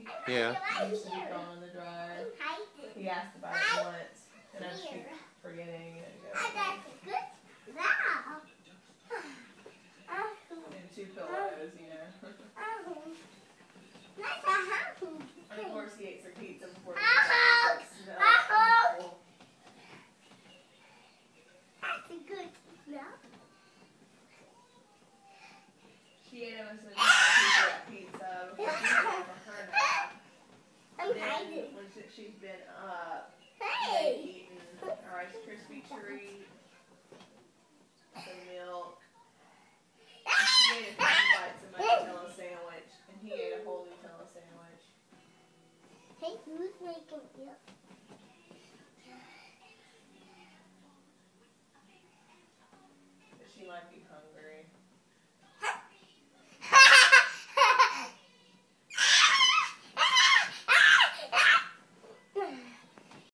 baby. Yeah. It used to be thrown in the dryer. He asked about it once, and I just keep forgetting and and 2 pillows, you know. And of course he ate some pizza before the She ate almost an entire piece of that pizza before she went for her nap. Then when she's been up, they've eaten a Rice Krispie treat, some milk. And she ate a few bites of my Nutella sandwich, and he ate a whole Nutella sandwich. Hey, who's making milk?